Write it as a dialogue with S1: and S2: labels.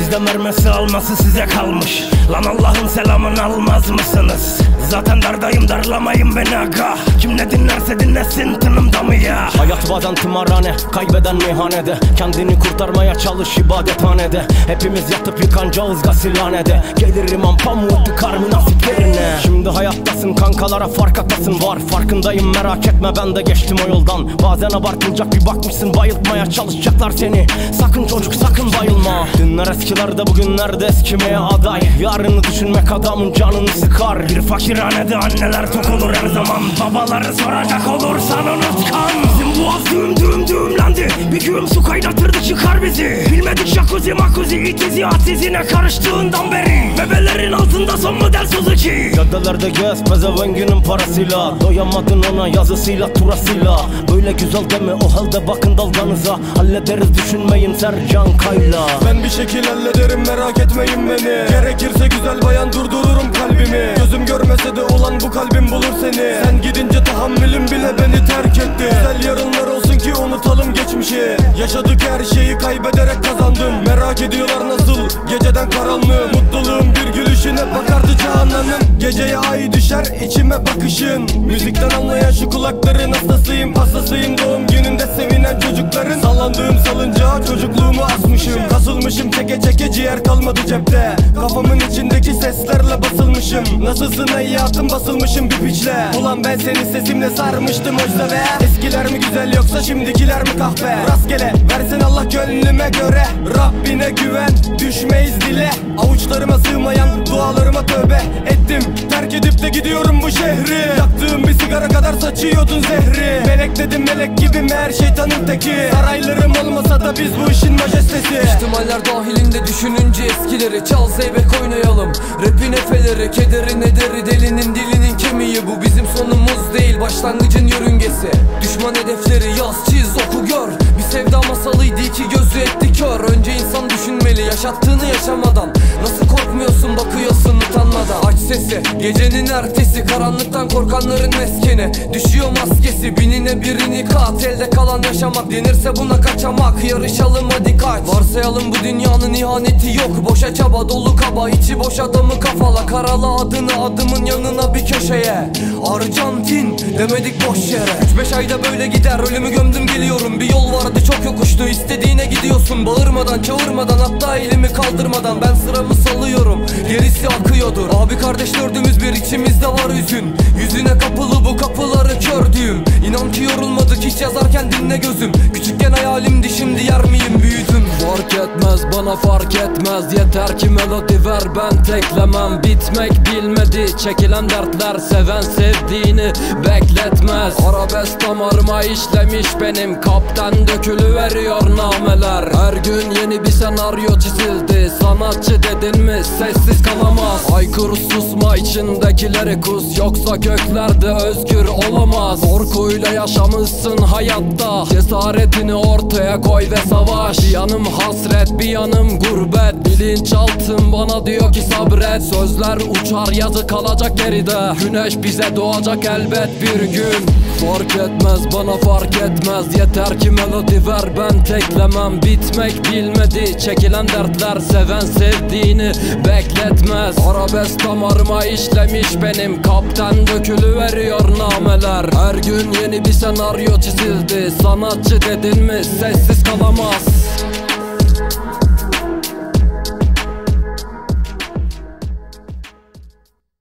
S1: Elinizde mermisi alması size kalmış. Lan Allah'ın selamını almaz mısınız? Zaten dardayım, darlamayın beni aga. Kim ne dinlerse dinlesin, tınımda mı ya? Hayat bazen tımarhane, kaybeden meyhanede. Kendini kurtarmaya çalış ibadethanede. Hepimiz yatıp yıkanacağız gasilhanede. Gelir imam pamuğu tıkar münafıklerine. Şimdi hayattasın, kankalara fark atasın var. Farkındayım, merak etme, ben de geçtim o yoldan. Bazen abartılacak, bir bakmışsın bayıltmaya çalışacaklar seni. Sakın çocuk, sakın bayılma. Dünler eskilerde, bugünlerde eskimeye aday. Yarını düşünmek adamın canını sıkar. Bir fakirhanede anneler tok olur her zaman. Babaları soracak olursan unutkan. Bizim boğaz düğümlendi. Bir güğüm su kaynatırdı çıkar bizi. Bilmedik jacuzzi makuzi, itizi atizine karıştığından beri. Bebelerin altında son model Suzuki. Caddelerde gez pezevenginin parasıyla. Doyamadın ona yazısıyla turasıyla. Böyle güzel deme o halde bakın dalganıza. Hallederiz düşünmeyin Sercan Kayla.
S2: Ben bir şekil hallederim merak etmeyin beni. Gerekirse güzel bayan durdururum kalbimi. Gözüm görmese de olan bu kalbim bulur seni. Sen gidince tahammülüm bile beni terk etti. Güzel yarınlar olsun ki unutalım geçmişi. Yaşadık her şeyi kaybederek kazandım. Merak ediyorlar nasıl geceden karanlığım. Mutluluğum bir gülüşüne bakardı Canan'ın. Geceye ay düşer içime bakışın. Müzikten anlayan şu kulakların hastasıyım. Hastasıyım doğum gününde sevinen çocukların. Sallandığım salıncağa çocukluğumu asmışım. Kasılmışım çeke çeke ciğer kalmadı cepte. Kafamın içindeki seslerle basılmışım. Nasılsın hayatım basılmışım bir piçle. Ulan ben senin sesimle sarmıştım oysa ve. Eskiler mi güzel yoksa şimdikiler mi kahpe? Rastgele versin Allah gönlüme göre. Rabbine güven düşmeyiz dile. Avuçlarıma sığmayan dualarıma tövbe ettim. Terk edip de gidiyorum bu şehri. Yaktığım bir sigara kadar saçıyordun zehri. Melek dedim melek gibi meğer şeytanın teki. Saraylarım olmasa da biz bu işin majestesi.
S3: İhtimaller dahilinde düşününce eskileri. Çal zeybek oynayalım rapin efeleri. Kederi nederi delinin dilinin kemiği. Bu bizim sonumuz değil başlangıcın yörüngesi. Düşman hedefleri yaz çiz oku gör. Bir sevda masalıydı iki gözü etti kör. Önce insan düşünmeli yaşattığını yaşamadan. Nasıl korkmuyorsun bakıyorsun utanmadan. Aç sesi gecenin ertesi. Karanlıktan korkanların meskeni. Düşüyor maskesi binine birini kat. Elde kalan yaşamak denirse buna kaçamak. Yarışalım hadi kaç. Varsayalım bu dünyanın ihaneti yok. Boşa çaba dolu kaba içi boş adamı kafala. Karala adını adımın yanına bir köşeye. Arjantin demedik boş yere. 3-5 ayda böyle gider ölümü gömdüm geliyorum. Bir yol vardı çok yokuştu istediğine gidiyorsun. Bağırmadan çağırmadan hatta elimi kaldırmadan. Ben sıramı salıyorum gerisi akıyordur. Abi kardeş dördümüz bir içimizde var hüzün. Yüzüne kapılı bu kapıları kördüğüm. İnan ki yorulmadık hiç yazarken dinle gözüm. Küçükken hayalimdi şimdi yer miyim büyüdüm.
S4: Fark etmez bana fark etmez. Yeter ki melodi ver ben teklemem. Bitmek bilmedi çekilen dertler. Seven sevdiğini bekletmez. Arabesk damarıma işlemiş benim. Kapten dökülüveriyor nameler. Her gün yeni bir senaryo çizildi. Sanatçı dedin mi sessiz kalamaz. Aykırı susma içindekileri kus. Yoksa göklerde özgür olamaz. Korkuyla yaşamışsın hayatta. Cesaretini ortaya koy ve savaş. Bir yanım hasret bir yanım gurbet. Bilinçaltım bana diyor ki sabret. Sözler uçar yazı kalacak geride. Güneş bize doğacak elbet bir gün. Fark etmez bana fark etmez. Yeter ki melodi ver ben teklemem. Bitmek bilmedi çekilen dertler. Seven sevdiğini bekletmez. Arabesk damarıma işlemiş benim. Kapten dökülüveriyor nameler. Her gün yeni bir senaryo çizildi. Sanatçı dedin mi sessiz kalamaz.